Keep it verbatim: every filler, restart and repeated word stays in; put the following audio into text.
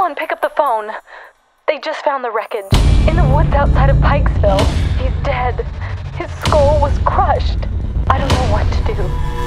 Someone pick up the phone. They just found the wreckage. In the woods outside of Pikesville. He's dead. His skull was crushed. I don't know what to do.